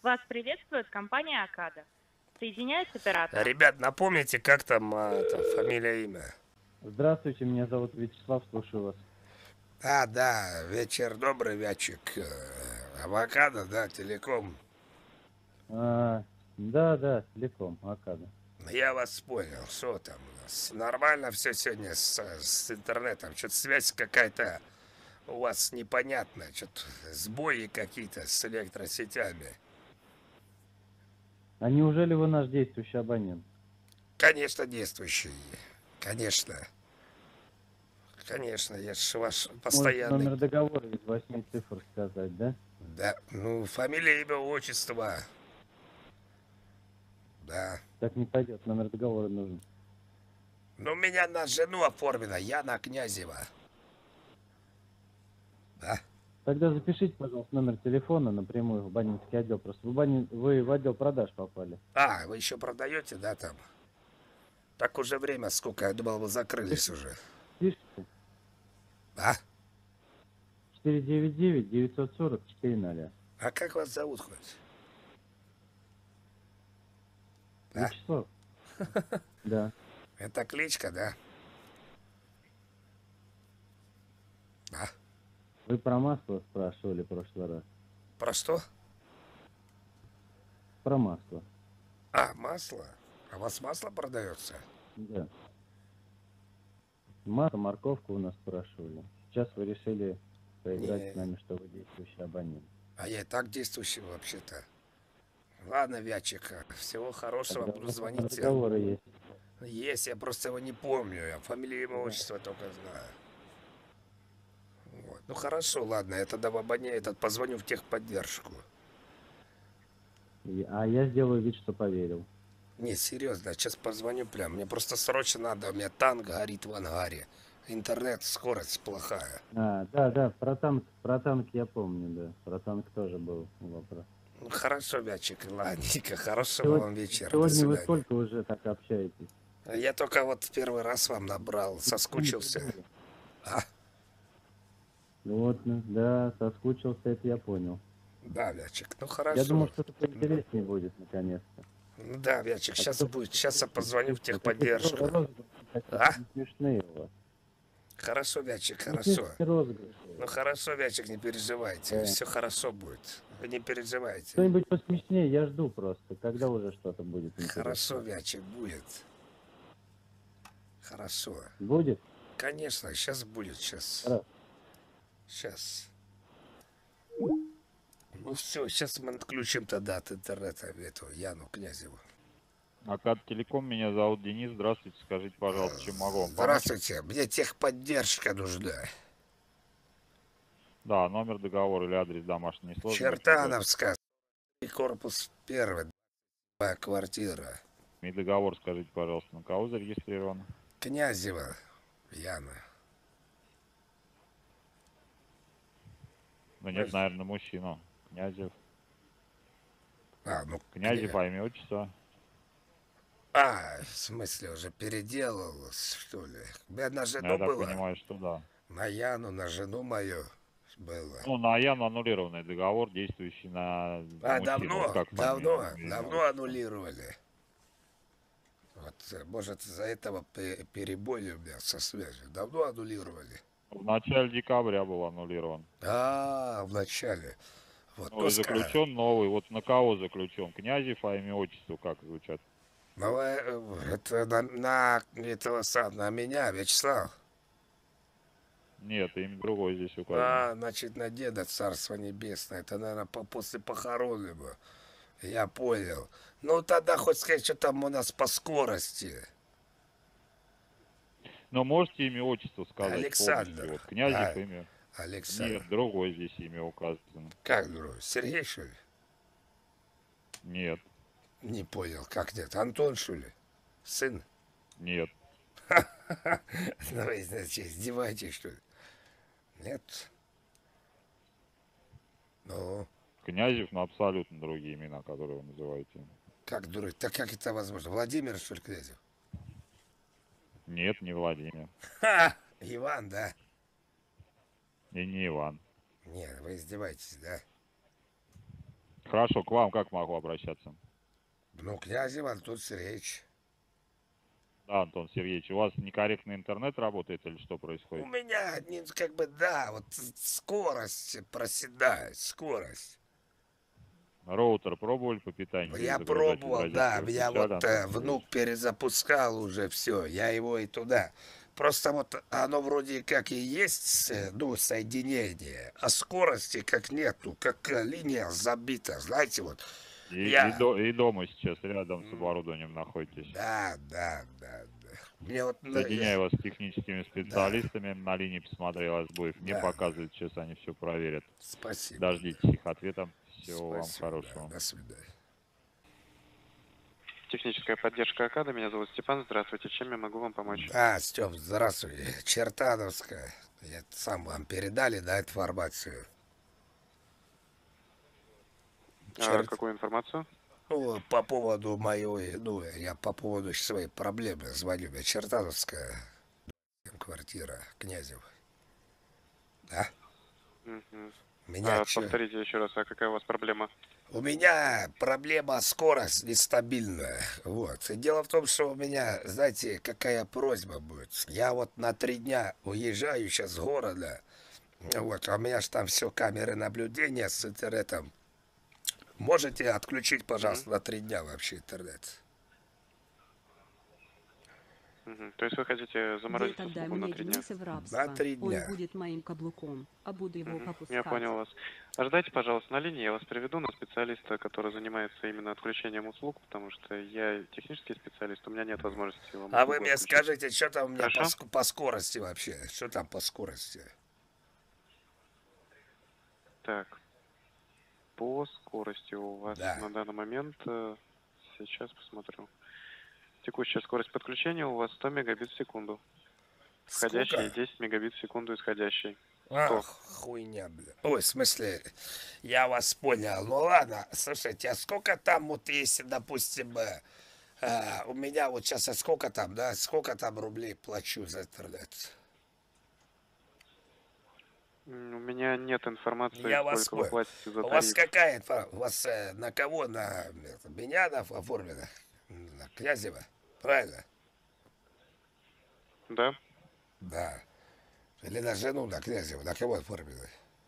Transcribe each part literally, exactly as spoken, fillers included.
Вас приветствует компания Акада. Соединяюсь с оператором. Ребят, напомните, как там а, это, фамилия, имя? Здравствуйте, меня зовут Вячеслав, слушаю вас. А, да, вечер добрый, Вячик. Авокадо, да, телеком. А, да, да, телеком, Акада. Я вас понял, что там у нас? Нормально все сегодня с, с интернетом? Что-то связь какая-то у вас непонятная, что-то сбои какие-то с электросетями. А неужели вы наш действующий абонент? Конечно, действующий. Конечно. Конечно, я ж ваш постоянный... Может, номер договора из восьми цифр сказать, да? Да, ну, фамилия, имя, отчество. Да. Так не пойдет, номер договора нужен. Ну, у меня на жену оформлено, Яна Князева. Да? Тогда запишите, пожалуйста, номер телефона напрямую в абонентский отдел. Просто в абонент... вы в отдел продаж попали. А, вы еще продаете, да, там? Так уже время сколько, я думал, вы закрылись уже. Пишите. А? четыре девять девять девятьсот сорок четыре ноль. А как вас зовут хоть? А? Вячеслав? Да. Это кличка, да? А? Вы про масло спрашивали в прошлый раз? Про что? Про масло. А, масло? А у вас масло продается? Да. Масло, морковку у нас спрашивали. Сейчас вы решили поиграть Не. с нами, что вы действующий абонент. А я и так действующий вообще-то. Ладно, Вячик, всего хорошего, Тогда у буду вас звонить. разговоры есть. Есть, я просто его не помню. Я фамилию, имя, отчество только знаю. Вот. Ну хорошо, ладно, я тогда в абоне этот позвоню в техподдержку. И- А я сделаю вид, что поверил. Не, серьезно, сейчас позвоню прям. Мне просто срочно надо, у меня танк горит в ангаре. Интернет, скорость плохая. А, да, да, про танк, про танк я помню, да. Про танк тоже был вопрос. Ну хорошо, Вячик, ладненько, хорошего Сегодня, вам вечера. До сегодня вы свидания. сколько уже так общаетесь? Я только вот первый раз вам набрал, соскучился. А? Вот, ну, да, соскучился, это я понял. Да, Вячик, ну хорошо. Я думал, что-то поинтереснее будет, наконец-то. Ну да, Вячик, А сейчас то- будет. Сейчас я позвоню в Какие-то техподдержку. розыгрыши А? не смешные у вас. Хорошо, Вячик, Не хорошо. смешные розыгрыши. Ну хорошо, Вячик, не переживайте. Да. Все хорошо будет. Вы не переживайте. Что-нибудь посмешнее, я жду просто. Когда уже что-то будет интересно. Хорошо, Вячик, будет. Хорошо. Будет? Конечно, сейчас будет, сейчас. Хорошо. Сейчас. Ну все, сейчас мы отключим тогда от интернета эту Яну Князеву. Акад Телеком, меня зовут Денис. Здравствуйте, скажите, пожалуйста, чем могу вам помочь? Здравствуйте, мне техподдержка нужна. Да, номер договора или адрес домашний не сложно. Чертановская, корпус первый, двадцать два квартира. И договор скажите, пожалуйста, на кого зарегистрирован? Князева Яна. Ну нет, наверное, мужчину. Князев. А, ну, Князев, кня- а имя, отчество? А, в смысле, уже переделалось, что ли? Я на Ну, жену я так было. понимаю, что да. На Яну, на жену мою было. Ну, на Яну аннулированный договор, действующий на А, мужчину. давно, Вот как давно, фамилия, имя, давно отчество? аннулировали. Вот, э, может, из-за этого пе- перебой у меня со связью. Давно аннулировали. В начале декабря был аннулирован. А, в начале. Вот, Ну, ну, и ска- заключен новый. Вот на кого заключен? Князев, а имя, отчество как звучат? ну, э, это на, на этого сам, на меня, Вячеслав. Нет, имя другое здесь указано. А, значит, на деда Царство Небесное. Это, наверное, по- после похорон его. Я понял. Ну, тогда хоть сказать, что там у нас по скорости. Но можете имя, отчество сказать Александр. полностью? Вот Князев, А, имя. Александр. Нет, другое здесь имя указано. Как другой? Сергей, что ли? Нет, Не понял, как нет? Антон, что ли? Сын? нет. Ну, вы, значит, издеваетесь, что ли? Нет? Ну, Князев, но абсолютно другие имена, которые вы называете. как дурак? Так как это возможно? Владимир, что ли, Князев? Нет, не Владимир. Ха! Иван, да? И не Иван. Нет, вы издеваетесь, да? Хорошо, к вам как могу обращаться? Ну, Князев Антон Сергеевич. Да, Антон Сергеевич, у вас некорректный интернет работает или что У происходит? меня, не- как бы, да, вот скорость проседает, скорость. Роутер пробовали по питанию Я перезагружать из пробовал, да, розетки? Вы меня включали, вот Антон э, Сергеевич? внук перезапускал уже все, я его и туда. Просто вот оно вроде как и есть, э, ну, соединение, а скорости как нету, как э, линия забита, знаете, вот. И, и, Я, до- и дома сейчас рядом с м, оборудованием находитесь. да, да, да, да. Мне вот, на- я- Соединяю вас с техническими да, специалистами. На линии посмотрел сбоев. Не да, показывает, сейчас они все проверят. спасибо, Дождитесь их ответа. Всего вам спасибо, да, хорошего. до свидания. Техническая поддержка АКАДа. Меня зовут Степан. Здравствуйте. Чем я могу вам помочь? Да, Степ, здравствуй, Чертановская, я сам вам передали, да, информацию? А, Черт. какую информацию? Ну, по поводу моей, ну, я по поводу своей проблемы звоню. Мне Чертановская квартира, Князев. Да? Мгм. Меня А, чё- повторите еще раз, а какая у вас проблема? У меня проблема скорость нестабильная. Вот. И дело в том, что у меня, знаете, какая просьба будет. Я вот на три дня уезжаю сейчас с города. Вот, а у меня же там все камеры наблюдения с интернетом. Можете отключить, пожалуйста, на три дня вообще интернет? Мгм. То есть вы хотите Вы заморозить тогда услугу на меня три дня? Дениса в На рабство. три дня. Он будет моим каблуком, а буду его Мгм. попускать. Я понял вас. Ожидайте, пожалуйста, на линии. Я вас приведу на специалиста, который занимается именно отключением услуг, потому что я технический специалист, у меня нет возможности вам А вы услугу мне отключить. скажите, что там у меня по, Хорошо. ск- по скорости вообще? Что там по скорости? Так. По скорости у вас Да. на данный момент, э, сейчас посмотрю. Текущая скорость подключения у вас сто мегабит в секунду. Входящий и Сколько? десять мегабит в секунду исходящий. Ах, хуйня, бля. Ой, в смысле, я вас понял. Ну ладно, слушайте, а сколько там вот, если, допустим, э, э, у меня вот сейчас, а сколько там, да, сколько там рублей плачу за интернет? М, У меня нет информации, Я вас сколько вы понял. платите за У вас тариф. какая информация? У вас э, на кого? На это, меня на, оформлено? На Князева? Правильно? Да? Да. Или на жену, на Князева? На кого оформлено?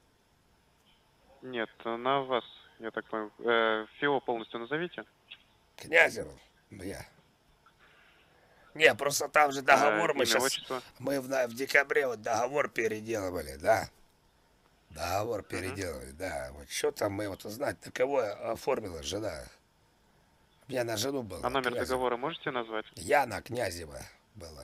Нет, на вас, я так понял. Э, ФИО полностью назовите. Князева? Ну, я. Не, просто там же Э, договор мы имя, сейчас... отчество. Мы в, на- в декабре вот договор переделывали, да. Договор переделывали, да. Вот что там мы вот узнать, на кого оформила жена. У меня на жену была. А номер Князева. договора можете назвать? Яна Князева была.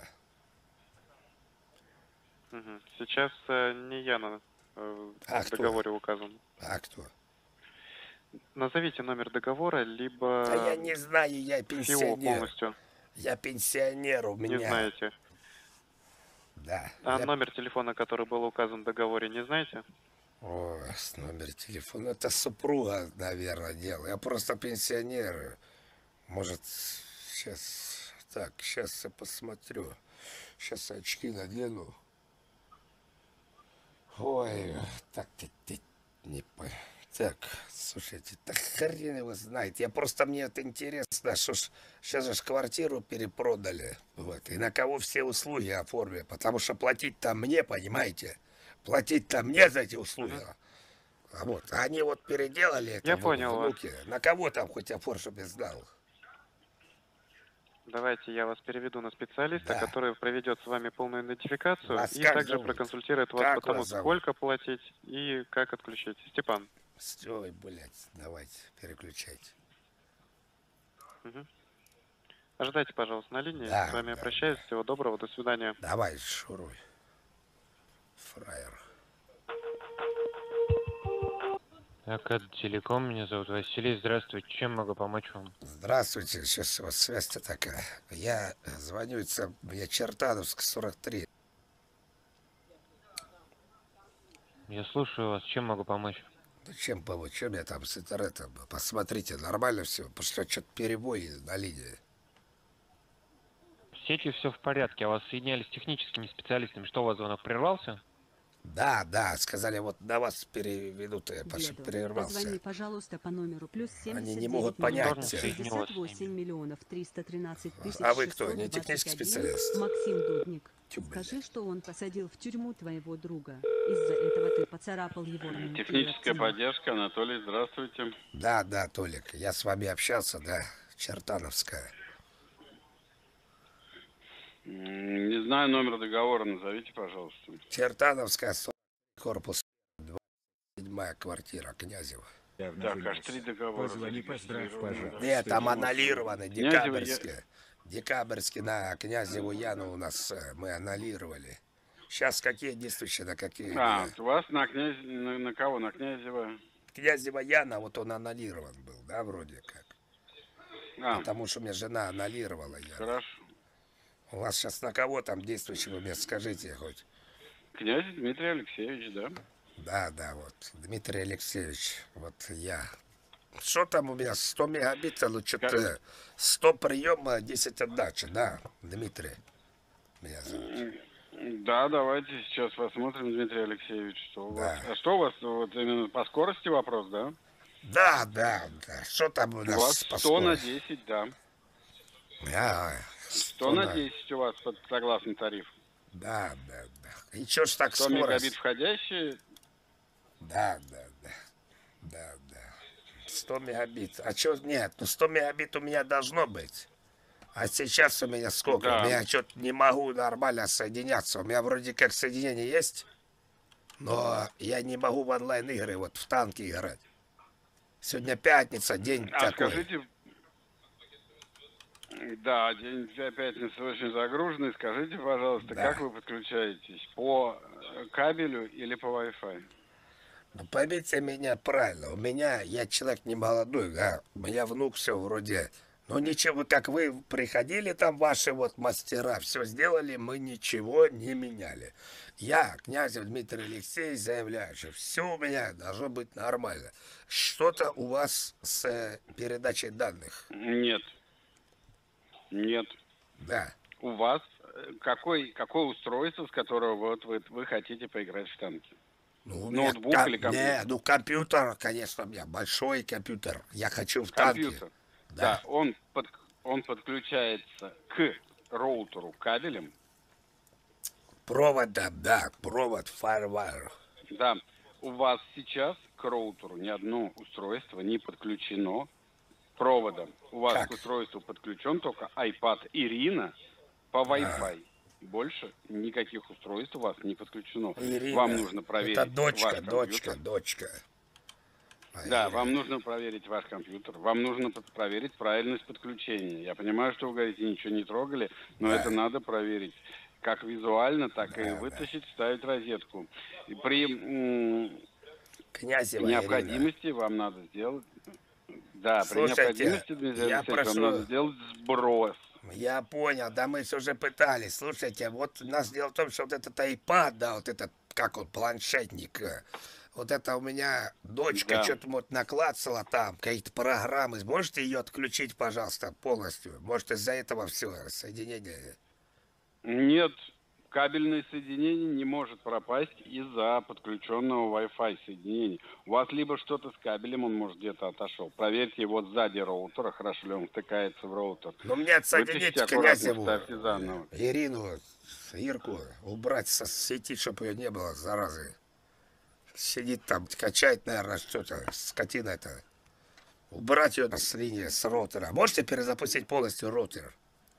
Мгм. Сейчас э, не я на э, А в кто? договоре указан. А кто? Назовите номер договора, либо Да я не знаю, я ФИО пенсионер. полностью. Я пенсионер у меня. Не знаете. Да. А Я- номер телефона, который был указан в договоре, не знаете? Ой, с номер телефона. Это супруга, наверное, дело. Я просто пенсионер. Может, сейчас... Так, сейчас я посмотрю. Сейчас очки надену. Ой, так ты, ты не по... Так, слушайте, так хрен его знает. Я просто, мне это интересно, что ж, сейчас же ж квартиру перепродали. Вот, и на кого все услуги оформили. Потому что платить там мне, понимаете? Платить там мне за эти услуги. А вот, а они вот переделали это Я в- понял вас. внуки. На кого там хоть оформ, чтобы я знал? Давайте я вас переведу на специалиста, Да. который проведет с вами полную идентификацию Вас и как также зовут? проконсультирует вас Как по тому, вас зовут? сколько платить и как отключить. Степан. Ой, блядь, давайте, переключайте. Мгм. Ожидайте, пожалуйста, на линии. Да, с вами да, прощаюсь. Всего доброго. До свидания. Давай, шуруй. Фраер. АКАД Телеком, меня зовут Василий. Здравствуйте, чем могу помочь вам? Здравствуйте, сейчас вот связь-то такая. Я звоню, это мне Чертановск, сорок три. Я слушаю вас, чем могу помочь? Ну, чем помочь? Чем я там с интернетом? Посмотрите, нормально все, потому что что-то перебои на линии. В сети все в порядке, а вас соединяли с техническими специалистами. Что, у вас звонок прервался? Да, да, сказали, вот на вас переведут, я пош- Деду, прервался. позвони, пожалуйста, по номеру плюс Они семьдесят не могут девять миллионов понять. шестьдесят восемь миллионов триста тринадцать тысяч А вы кто, шестьсот не двадцать технический один. специалист? Максим Дудник. Тю, Скажи, блядь. что он посадил в тюрьму твоего друга. Из-за этого ты поцарапал его руку. Техническая поддержка, Анатолий, здравствуйте. Да, да, Толик, я с вами общался, да, Чертановская. М, Не знаю номер договора, назовите, пожалуйста. Чертановская, сорок, корпус, двадцать седьмая квартира, Князева. Так, аж три договора. Позвони, поздравь, зарегистрированы. пожалуйста. Нет, там аннулированы, Князева я- декабрьские. Декабрьские на Князеву Яну у нас э, мы аннулировали. Сейчас какие действующие, на какие? А, э, у вас на князь, на, на кого? На Князева? Князева Яна, вот он аннулирован был, да, вроде как. А, Потому что мне жена аннулировала Яну. хорошо. У вас сейчас на кого там действующего мне скажите хоть? Князь Дмитрий Алексеевич, да? Да, да, вот, Дмитрий Алексеевич, вот я. Что там у меня, сто мегабит, ну что-то сто приема, десять отдачи, да, Дмитрий меня зовут. Да, давайте сейчас посмотрим, Дмитрий Алексеевич, что у вас. Да. А что у вас, вот именно по скорости вопрос, да? Да, да, да, что там у У нас вас по сто на скорости? десять, да. А, сто на десять у вас под- согласно тарифу. Да, да, да. И чё ж так сто мегабит скорость? входящие, Да, да, да, да, да. сто мегабит. А чё, нет, ну сто мегабит у меня должно быть. А сейчас у меня сколько? Да. У меня что-то не могу нормально соединяться. У меня вроде как соединение есть, но я не могу в онлайн-игры, вот в танки играть. Сегодня пятница, день а такой. скажите, да, день для пятницы очень загруженный. Скажите, пожалуйста, Да. как вы подключаетесь? По э, кабелю или по Wi-Fi? Ну, поймите меня правильно. У меня, я человек не молодой, да. У меня внук все вроде. Ну, ничего, как вы приходили там, ваши вот мастера, все сделали, мы ничего не меняли. Я, Князев Дмитрий Алексеевич, заявляю, что все у меня должно быть нормально. Что-то у вас с э, передачей данных. Нет. Нет. Да. У вас э, какой, какое устройство, с которого вот вы, вы хотите поиграть в танки? Ну, у меня Ноутбук ком- или компьютер? Не, ну компьютер, конечно, у меня большой компьютер. Я хочу в танке. Компьютер. Да. Да, он, под, он подключается к роутеру кабелем. Проводом, да, провод Firewire. Да, у вас сейчас к роутеру ни одно устройство не подключено проводом. У вас Как? к устройству подключен только iPad Ирина по Wi-Fi. Больше никаких устройств у вас не подключено. Ирина, Вам нужно проверить это дочка, ваш дочка, компьютер. дочка. А Да, Ирина- вам нужно проверить ваш компьютер. Вам нужно под- проверить правильность подключения. Я понимаю, что вы говорите, ничего не трогали, но Да. это надо проверить. Как визуально, так Да, и да. вытащить, вставить розетку. И при м, Князева необходимости вам надо сделать... Да, Слушайте, при необходимости, Дмитрий я Алексеевич, прошу- вам надо сделать сброс. Ирина. Я понял, да мы уже пытались. Слушайте, вот у нас дело в том, что вот этот iPad, да, вот этот, как он, планшетник, э, вот это у меня дочка Да. что-то вот наклацала там, какие-то программы. Можете ее отключить, пожалуйста, полностью? Может, из-за этого все, соединение... Нет, кабельное соединение не может пропасть из-за подключенного Wi-Fi соединения. У вас либо что-то с кабелем, он может где-то отошел. Проверьте его сзади роутера, хорошо ли он втыкается в роутер. Ну, мне отсоединить Вытащите аккуратно, Князеву, вставьте заново. Ирину, Ирку, убрать со сети, чтобы ее не было, заразы. Сидит там, качает, наверное, что-то, скотина это. Убрать ее с линии, с роутера. Можете перезапустить полностью роутер?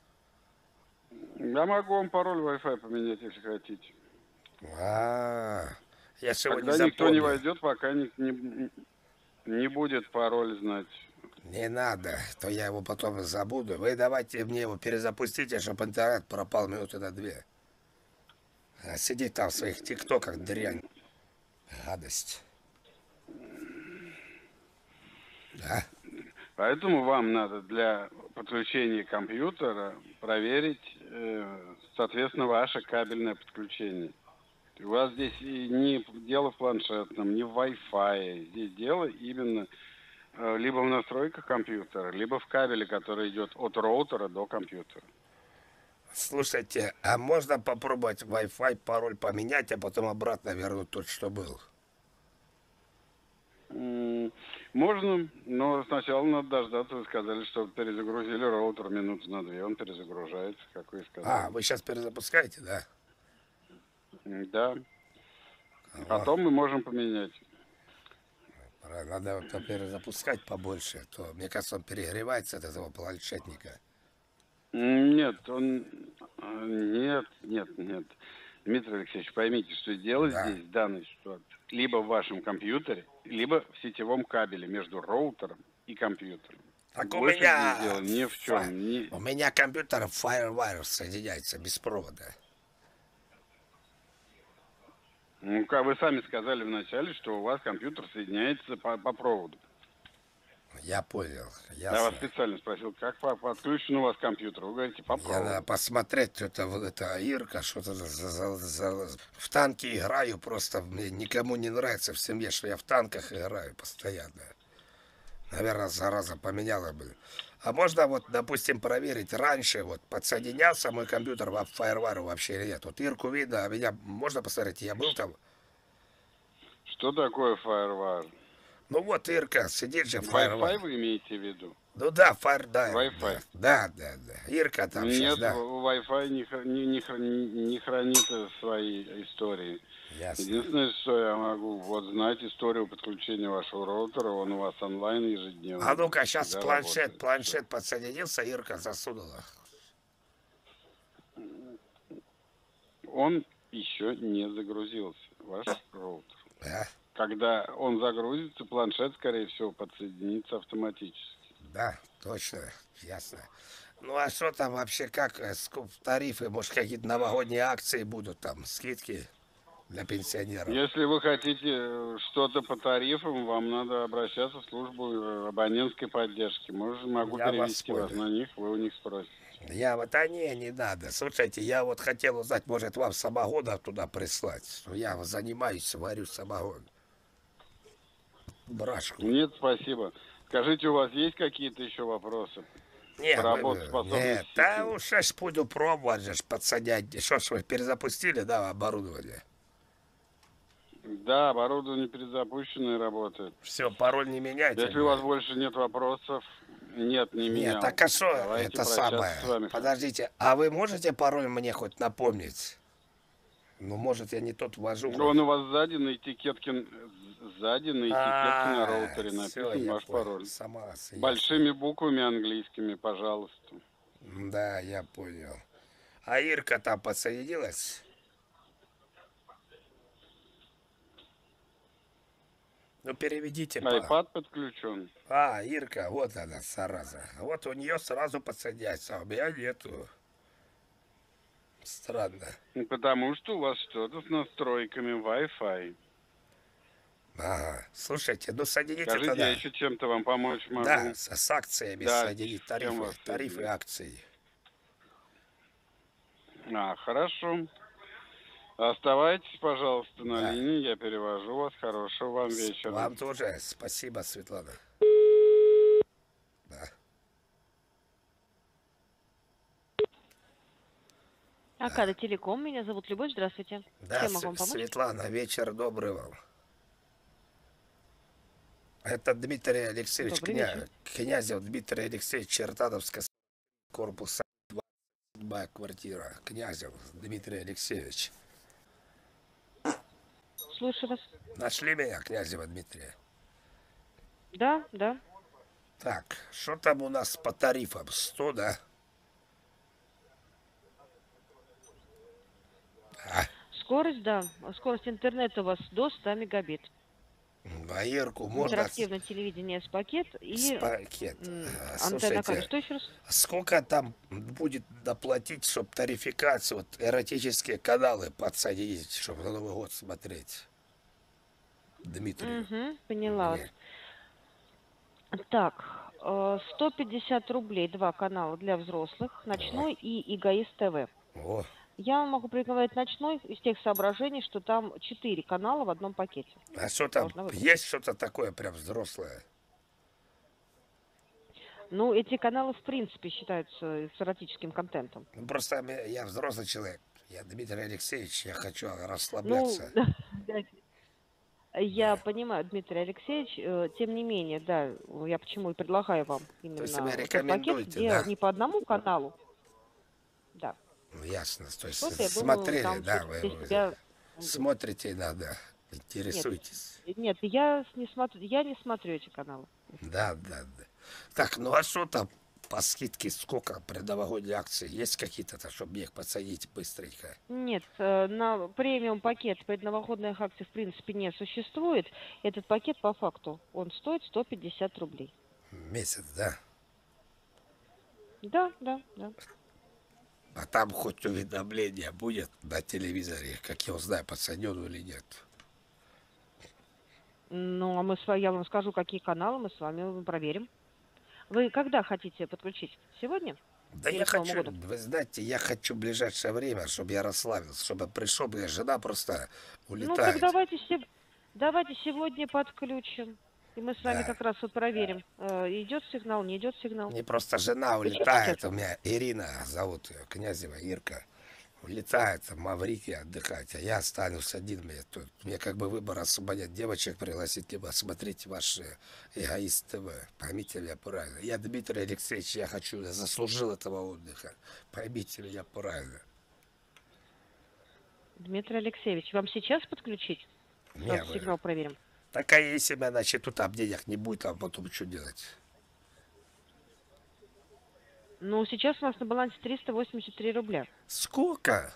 Я могу вам пароль Wi-Fi поменять, если хотите. А, я же его не Тогда никто не запомнил. войдет, пока не, не, не будет пароль знать. Не надо, то я его потом забуду. Вы давайте мне его перезапустите, чтобы интернет пропал минуты на две. А сидит там в своих тиктоках, дрянь. Гадость. Да? Поэтому вам надо для подключения компьютера проверить, э, соответственно, ваше кабельное подключение. У вас здесь и не дело в планшетном, не в Wi-Fi. Здесь дело именно э, либо в настройках компьютера, либо в кабеле, который идет от роутера до компьютера. Слушайте, а можно попробовать Wi-Fi пароль поменять, а потом обратно вернуть тот, что был? М, Можно, но сначала надо дождаться. Вы сказали, что перезагрузили роутер минуты на две. Он перезагружается, как вы сказали. А, вы сейчас перезапускаете, да? М, Да. Потом мы можем поменять. Пора- Надо вот перезапускать побольше, а то, мне кажется, он перегревается от этого планшетника. М, Нет, он... а, Нет, нет, нет. Дмитрий Алексеевич, поймите, что дело Да. здесь в данной ситуации либо в вашем компьютере, либо в сетевом кабеле между роутером и компьютером. Так у Больше меня... здесь дело ни в фа- чем. Ни... У меня компьютер FireWire соединяется без провода. Ну, как вы сами сказали вначале, что у вас компьютер соединяется по, по проводу. Я понял, Я вас ясно. специально спросил, как по- подключен у вас компьютер. Вы говорите, по Мне проводу. надо посмотреть, это, вот это Ирка, что-то за, за- за- в танки играю, просто мне никому не нравится в семье, что я в танках играю постоянно. Наверное, зараза поменяла бы. А можно вот, допустим, проверить раньше, вот подсоединялся мой компьютер в FireWire вообще или нет? Вот Ирку видно, а меня можно посмотреть, я был там? Что такое FireWire? Ну вот Ирка, сидит же Wi-Fi FireWire. вы имеете в виду? Ну да, Fire, да. Wi-Fi. Да, да, да. Ирка там сейчас, Нет, да. Wi-Fi не, хра- не, не храни- не хранит э, свои истории. Ясно. Единственное, что я могу вот знать историю подключения вашего роутера, он у вас онлайн ежедневно. А ну-ка, сейчас всегда планшет, работает. планшет подсоединился, Ирка засунула. Он еще не загрузился, ваш роутер. Да, Когда он загрузится, планшет, скорее всего, подсоединится автоматически. да, точно, ясно. Ну а что там вообще, как э, скуп тарифы, может какие-то новогодние акции будут там, скидки для пенсионеров? Если вы хотите э, что-то по тарифам, вам надо обращаться в службу э, абонентской поддержки. Может, могу Я вас перевести вас понял. на них, вы у них спросите. Я вот, а не, не надо. Слушайте, я вот хотел узнать, может вам самогона туда прислать. Ну, я занимаюсь, варю самогон. Брашку. Нет, спасибо. Скажите, у вас есть какие-то еще вопросы? Нет, По вы- работоспособности нет, да сети. уж аж буду пробовать же ж подсадять. Что ж вы перезапустили, да, оборудование? Да, оборудование перезапущенное работает. Все, пароль не меняйте. Если у вас больше нет вопросов, нет, не менял. Нет, так а что Давайте это прощаться самое? с вами. Подождите, а вы можете пароль мне хоть напомнить? Ну, может, я не тот ввожу. Он у вас сзади на этикетке, сзади на этикетке на роутере всё, написан я ваш понял. пароль. Сама, ясно. Большими буквами английскими, пожалуйста. Да, я понял. А Ирка там подсоединилась? Ну, переведите. по- iPad подключен. А, Ирка, вот она, зараза. Вот у нее сразу подсоединяется, а у меня нету. Странно. Ну, Потому что у вас что-то с настройками Wi-Fi. Ага. Слушайте, ну соедините Скажите, тогда. я еще чем-то вам помочь могу? Да, с, с акциями Да, соединить с чем тарифы, вас тарифы соединить? акции. А, хорошо. Оставайтесь, пожалуйста, на Да. линии, я перевожу вас. Хорошего вам С- вечера. Вам тоже. Спасибо, Светлана. Да. Акада Телеком, меня зовут Любовь, здравствуйте. Да, Чем могу вам С- помочь? Светлана, вечер добрый вам. Это Дмитрий Алексеевич Добрый Кня... вечер. Князев Дмитрий Алексеевич Чертановская, корпус двадцать седьмая квартира. Князев Дмитрий Алексеевич. Слушаю вас. Нашли меня, Князева Дмитрия? Да, да. Так, что там у нас по тарифам? сто, да? А, Скорость, да. Скорость интернета у вас до ста мегабит. а Ирку можно Интерактивное телевидение с пакет и с пакет? м, А, антенна слушайте, кабель. Что еще раз? сколько там будет доплатить, чтобы тарификацию, вот эротические каналы подсоединить, чтобы на Новый год смотреть? Дмитрий. Угу, поняла вас. Мне. Так, э, сто пятьдесят рублей два канала для взрослых, ночной и эгоист ТВ. О, Я вам могу порекомендовать ночной из тех соображений, что там четыре канала в одном пакете. а что там? Можно выбрать. Есть что-то такое прям взрослое? Ну, эти каналы, в принципе, считаются с эротическим контентом. Ну, просто я я взрослый человек. Я Дмитрий Алексеевич, я хочу Ну, расслабляться. да, я понимаю, Дмитрий Алексеевич, э, тем не менее, да, я почему и предлагаю вам То есть вы именно тот пакет, рекомендуете, где да? не по одному каналу, да. Ну, ясно. То есть Что-то, я думаю, смотрели, там да, всё-таки вы, для вы себя... смотрите иногда, интересуетесь. Нет, я с- не смотрю, я не смотрю эти каналы. Да, да, да. Так, ну а что там по скидке, сколько предновогодние акции? Есть какие-то, чтобы мне их подсадить быстренько? Нет, э, на премиум пакет предновогодних акций в принципе не существует. Этот пакет по факту, он стоит сто пятьдесят рублей. Месяц, да? Да, да, да. А там хоть уведомление будет на телевизоре, как я узнаю, подсаден или нет? Ну, а мы с вами, я вам скажу, какие каналы мы с вами проверим. Вы когда хотите подключить? Сегодня? Да Или я к Новому хочу, году? вы знаете, я хочу в ближайшее время, чтобы я расслабился, чтобы пришел, моя жена просто Ну, улетает. так давайте, се- давайте сегодня подключим. И мы с вами Да. как раз вот проверим, э, идет сигнал, не идет сигнал. Мне просто жена Включите улетает, сейчас. у меня Ирина зовут ее, Князева Ирка. Улетает в Маврикий отдыхать, а я останусь один. Мне, тут, мне как бы выбор освободить девочек, пригласить, либо смотреть ваш э, Эгоист ТВ. Поймите меня правильно. Я Дмитрий Алексеевич, я хочу, я заслужил этого отдыха. Поймите меня правильно. Дмитрий Алексеевич, вам сейчас подключить? Не, Сразу вы- сигнал проверим. Так а если у меня на счету там денег не будет, а потом что делать? Ну, сейчас у нас на балансе триста восемьдесят три рубля. Сколько?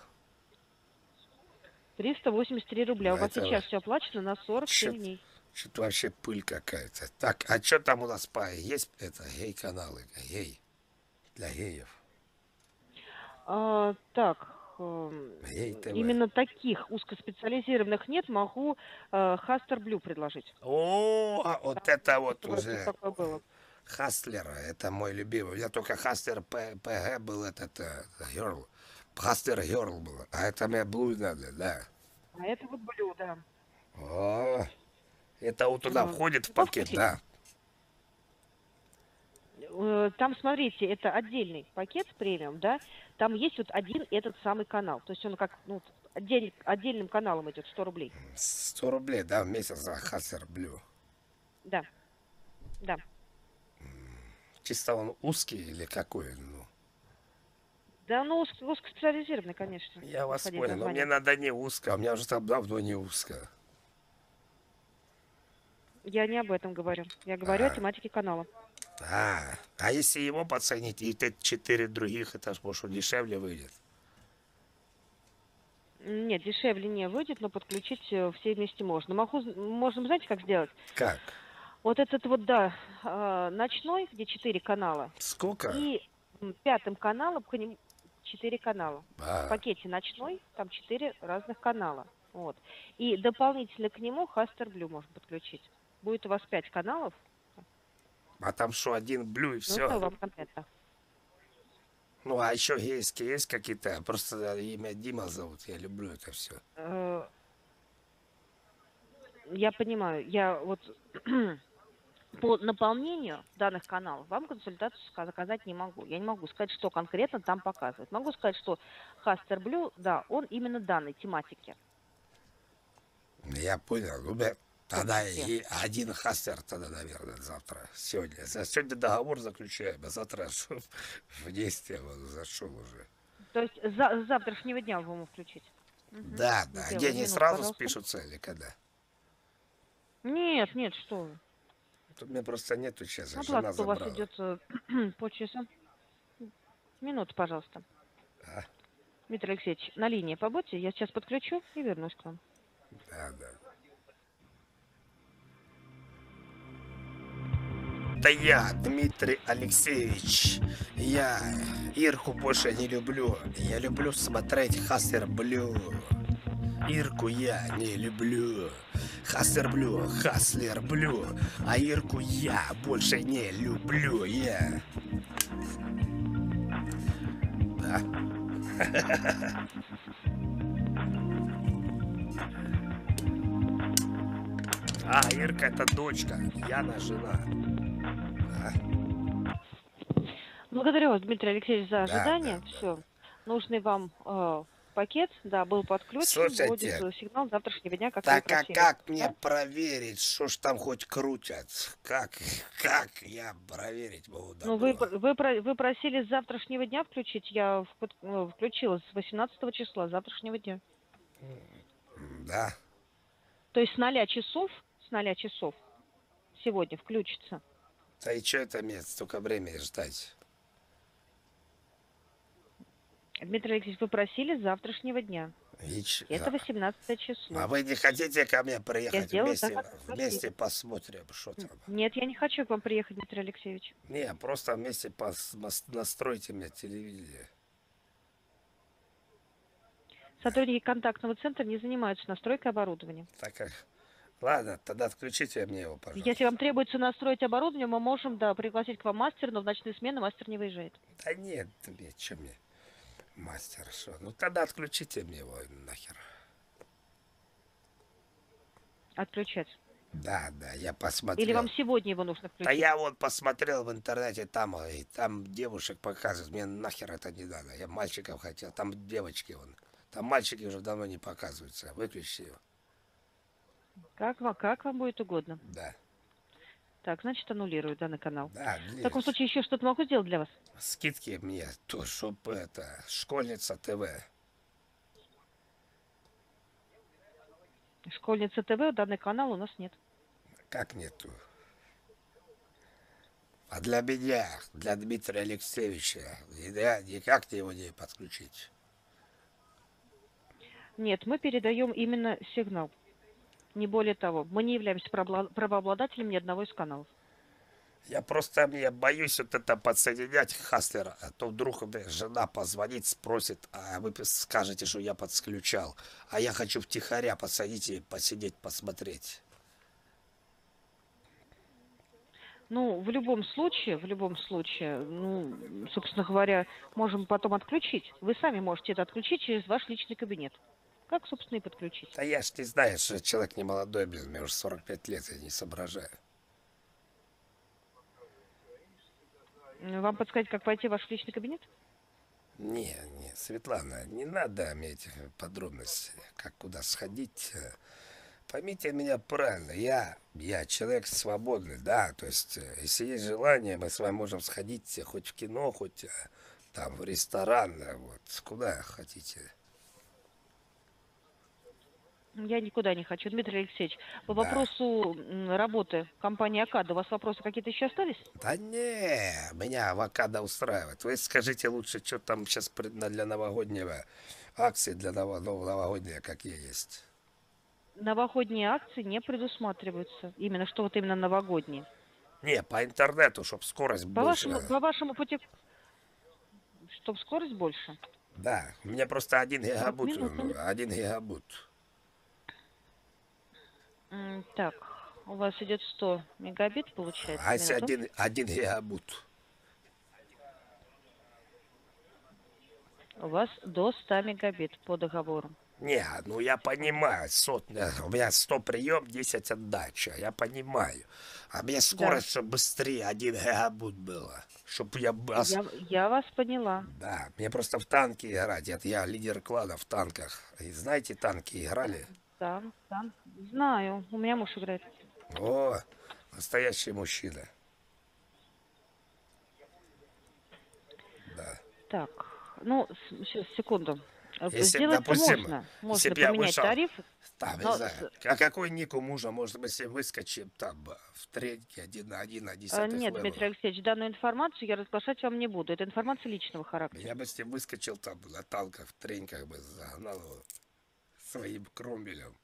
триста восемьдесят три рубля. У Ну, вас это сейчас все оплачено на сорок семь Чё- дней. Что-то вообще пыль какая-то. Так, а что там у нас по... Есть это гей-каналы? Гей. Для геев. А, так, эм, Гей ТВ. именно таких узкоспециализированных нет. Могу э, Хастер Блю предложить. О, а вот это вот Чтобы уже такое было. Хаслер, это мой любимый. У меня только Хаслер П- ПГ был этот э, Герл. Хаслер Герл был. А это мне Блу надо, да. А это вот Блю, да. О, это вот туда Ну, входит в ну, пакет, включите. да. Э, Там, смотрите, это отдельный пакет премиум, да? Там есть вот один этот самый канал. То есть он как ну, вот отдель- отдельным каналом идет, сто рублей. сто рублей, да, в месяц за Хаслер Блю. Да. Да. Чисто он узкий или какой? Ну, Да, ну узко- узкоспециализированный, конечно. я вас исходя из понял, но мне названия. надо не узко, у меня уже там давно не узко. Я не об этом говорю. Я говорю А. о тематике канала. А, а если его подценить и т четыре других, это ж, может, он дешевле выйдет. Нет, дешевле не выйдет, но подключить э, все вместе можно. Могу, з- можем, знаете, как сделать? Как? Вот этот вот, да, э, ночной, где четыре канала, Сколько? и м, пятым каналом к ним четыре канала. А. В пакете ночной там четыре разных канала. Вот. И дополнительно к нему Хастер Блю можно подключить. Будет у вас пять каналов. А там что, один блю и Ну, все? что вам конкретно? Ну, а еще гейские есть какие-то? Просто имя Дима зовут, я люблю это все. Э, Я понимаю, я вот по наполнению данных каналов вам консультацию ска- заказать не могу. Я не могу сказать, что конкретно там показывают. Могу сказать, что Хастер Блю, да, он именно данной тематики. Я понял. Ну, бля, тогда Все. и один хастер тогда, наверное, завтра. Сегодня. За- Сегодня договор заключаем, а завтра чтоб в действие вот зашел уже. То есть за, с завтрашнего дня вы ему включить? Мгм. Да, да. Сделаю. Деньги Минуту, сразу пожалуйста. спишутся или когда? Нет, нет, что вы. Тут меня просто нету сейчас, жена Оплата у вас забрала. идет э, по часам. Минуту, пожалуйста. А? Дмитрий Алексеевич, на линии побудьте, я сейчас подключу и вернусь к вам. Да, да. Это я, Дмитрий Алексеевич. Я Ирку больше не люблю. Я люблю смотреть Хастер Блю. Ирку я не люблю. Хастер Блю, Хаслер Блю. А Ирку я больше не люблю. Я. Да. А, Ирка это дочка, Яна жена. А? Благодарю вас, Дмитрий Алексеевич, за Да, ожидание. да, да, Все. Нужный вам э, пакет, да, был подключен. Слушайте, Будет э, сигнал завтрашнего дня, как так вы а просили. как мне Да? проверить, что ж там хоть крутят? Как, как я проверить могу? Ну, вы, добро? пр- вы, про- вы просили с завтрашнего дня включить. Я вк- э, включила с восемнадцатого числа, завтрашнего дня. Да. То есть с ноля часов, с ноля часов сегодня включится. Да и что это мне столько времени ждать? Дмитрий Алексеевич, вы просили с завтрашнего дня. И ч- Это восемнадцатое число. А вы не хотите ко мне приехать сделаю так, вместе, как вы вместе просили. посмотрим, что там? Нет, я не хочу к вам приехать, Дмитрий Алексеевич. Не, просто вместе пос- мос- настройте мне телевизор. Сотрудники контактного центра не занимаются настройкой оборудования. Так как... Ладно, тогда отключите мне его, пожалуйста. Если вам требуется настроить оборудование, мы можем, да, пригласить к вам мастера, но в ночные смены мастер не выезжает. Да нет, мне, что мне, мастер, что? Ну тогда отключите мне его нахер. Отключать. Да, да, я посмотрел. Или вам сегодня его нужно включить? Да я вот посмотрел в интернете, там, и там девушек показывают, мне нахер это не надо. Я мальчиков хотел, там девочки вон. Там мальчики уже давно не показываются. Выключи его. Как вам, как вам будет угодно. Да. Так, значит, аннулирую данный канал. Да, В таком случае еще что-то могу сделать для вас? скидки мне, то, чтоб это, школьница ТВ. Школьница ТВ, данный канал у нас нет. Как нету? А для меня, для Дмитрия Алексеевича, я никак не его не подключить. Нет, мы передаем именно сигнал. Не более того, мы не являемся правообла- правообладателем ни одного из каналов. Я просто мне боюсь вот это подсоединять Хаслера, а то вдруг мне жена позвонит, спросит, а вы скажете, что я подключал, а я хочу втихаря посадить и посидеть, посмотреть. Ну, в любом случае, в любом случае, ну, собственно говоря, можем потом отключить. Вы сами можете это отключить через ваш личный кабинет. Как, собственно, и подключить. Да я ж не знаю, что человек не молодой, блин, мне уже сорок пять лет, я не соображаю. Вам подсказать, как войти в ваш личный кабинет? Не, не, Светлана, не надо мне этих подробностей, как куда сходить. Поймите меня правильно, я, я человек свободный, да, то есть, если есть желание, мы с вами можем сходить хоть в кино, хоть там в ресторан, вот, куда хотите. Я никуда не хочу. Дмитрий Алексеевич, по Да. вопросу м, работы компании «Акада» у вас вопросы какие-то еще остались? Да не, меня авокадо устраивает. Вы скажите лучше, что там сейчас для новогоднего акции, для ново- новогоднего какие есть. Новогодние акции не предусматриваются. Именно что вот именно новогодние. Не, по интернету, чтобы скорость По больше. вашему, по вашему пути... Чтоб скорость больше? Да, у меня просто один гигабут, минут. один гигабут. М, Так, у вас идет сто мегабит, получается. А если минуту. один, один гигабут? У вас до ста мегабит по договору. Не, ну я понимаю, сотня, у меня сто прием, десять отдача, я понимаю. А мне скорость, чтобы быстрее один гигабут было. Чтобы я... бас- Я, я вас поняла. Да, мне просто в танки играть, это я лидер клана в танках. И знаете, танки играли? Да, да. Знаю, у меня муж играет. О, настоящий мужчина. Да. Так, ну, сейчас, секунду. Э, Если, Сделать допустим, можно. если Можно б я поменять вышел, тариф. Там, не но знаю, с- а какой ник у мужа, может быть, если выскочим там э, в треньке один на один на э, десятых Нет, левел. Дмитрий Алексеевич, данную информацию я разглашать вам не буду. Это информация личного характера. Я бы с ним выскочил там на танках, в треньках бы загнал его своим кромвелем.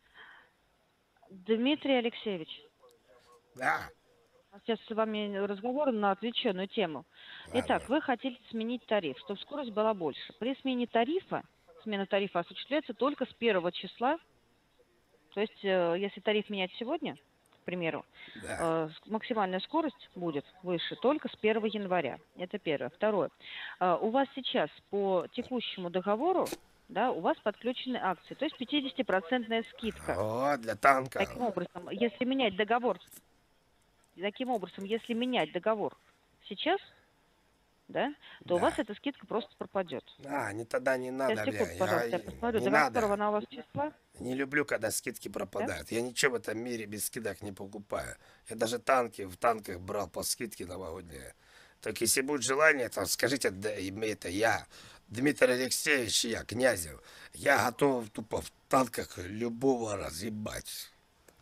Дмитрий Алексеевич, Да, у нас сейчас с вами разговор на отвлеченную тему. Итак, ладно. вы хотите сменить тариф, чтобы скорость была больше. При смене тарифа, смена тарифа осуществляется только с первого числа. То есть, э, если тариф менять сегодня, к примеру, Да. э, с- максимальная скорость будет выше только с первого января. Это первое. Второе. Э, у вас сейчас по текущему договору, да, у вас подключены акции, то есть пятидесятипроцентная скидка. О, для танка. Таким образом, если менять договор, таким образом, если менять договор сейчас, да, то у Да. вас эта скидка просто пропадет. А, не тогда не надо, Сейчас, бля. секунду, пожалуйста, я Я посмотрю, не до надо. которого она у вас числа. Не люблю, когда скидки пропадают. Я ничего в этом мире без скидок не покупаю. Я даже танки в танках брал по скидке новогодние. Так если будет желание, то скажите, да, и это я, Дмитрий Алексеевич, я, Князев. Я готов тупо в танках любого разъебать.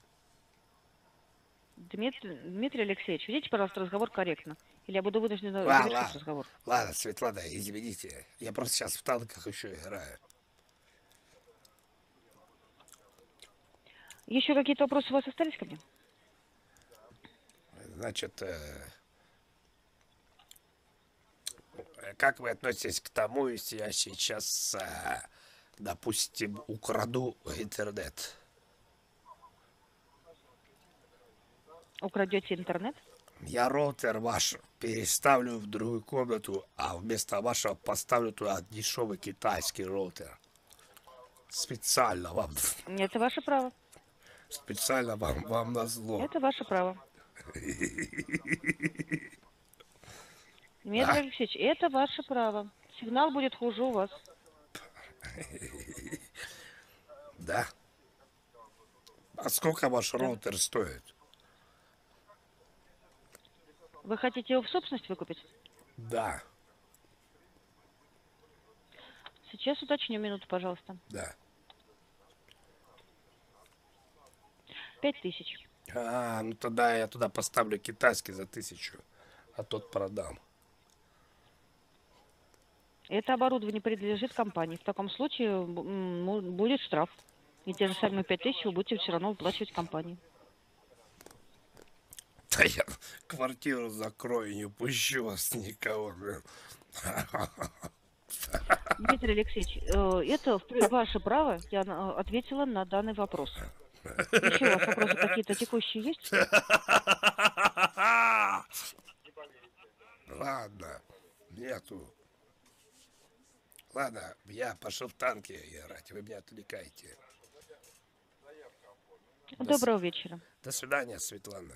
Дмитрий, Дмитрий Алексеевич, ведите, пожалуйста, разговор корректно. Или я буду вынуждена Ладно, завершить ладно. разговор. Ладно, Светлана, извините. Я просто сейчас в танках еще играю. Еще какие-то вопросы у вас остались ко мне? Значит, э, как вы относитесь к тому, если я сейчас, э, допустим, украду интернет? Украдете интернет? Я роутер ваш переставлю в другую комнату, а вместо вашего поставлю туда дешевый китайский роутер. Специально вам. Это ваше право. Специально вам, вам назло. Это ваше право. Дмитрий А? Алексеевич, это ваше право. Сигнал будет хуже у вас. Да? А сколько ваш роутер стоит? Вы хотите его в собственность выкупить? Да, Сейчас уточню минуту, пожалуйста. да. Пять тысяч. А, ну тогда я туда поставлю китайский за тысячу, а тот продам. Это оборудование принадлежит компании. В таком случае м, будет штраф. И те же самые пять тысяч вы будете все равно выплачивать компании. Да я квартиру закрою, не пущу вас никого, блин. Дмитрий Алексеевич, э, это в- ваше право. Я на- ответила на данный вопрос. Еще у вас вопросы какие-то текущие есть? Ладно, нету. Ладно, я пошел в танки играть, вы меня отвлекаете. Доброго вечера. До свидания, Светлана.